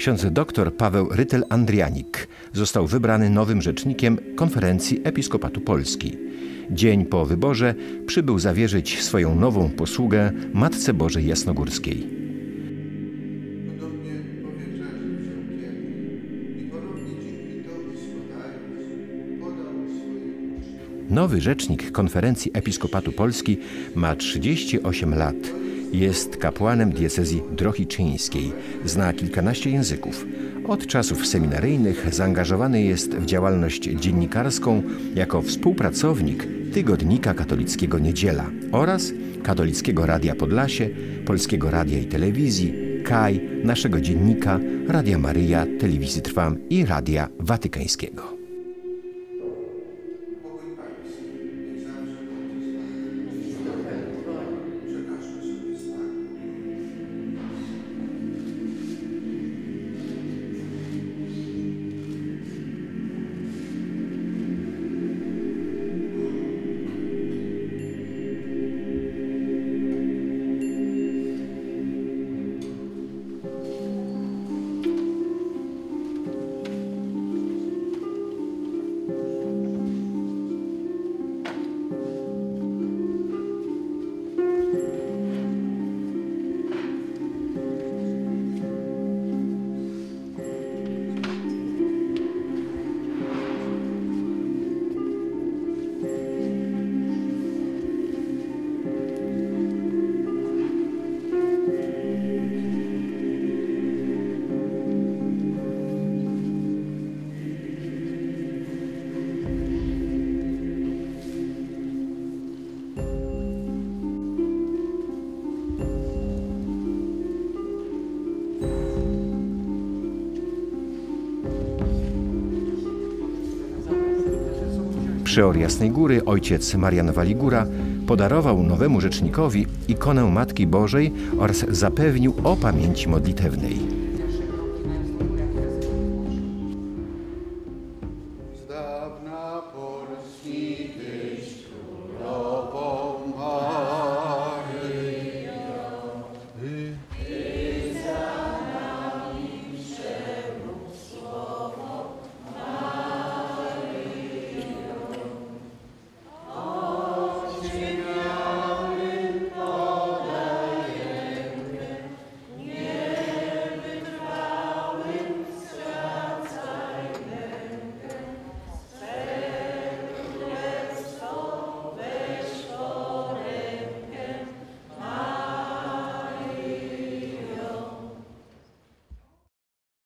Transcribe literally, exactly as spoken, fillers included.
Ksiądz dr Paweł Rytel-Andrianik został wybrany nowym rzecznikiem Konferencji Episkopatu Polski. Dzień po wyborze przybył zawierzyć swoją nową posługę Matce Bożej Jasnogórskiej. Nowy rzecznik Konferencji Episkopatu Polski ma trzydzieści osiem lat. Jest kapłanem diecezji drohiczyńskiej. Zna kilkanaście języków. Od czasów seminaryjnych zaangażowany jest w działalność dziennikarską jako współpracownik Tygodnika Katolickiego Niedziela oraz Katolickiego Radia Podlasie, Polskiego Radia i Telewizji, K A I, naszego dziennika, Radia Maryja, Telewizji Trwam i Radia Watykańskiego. Przeor Jasnej Góry, ojciec Marian Waligura, podarował nowemu rzecznikowi ikonę Matki Bożej oraz zapewnił o pamięci modlitewnej.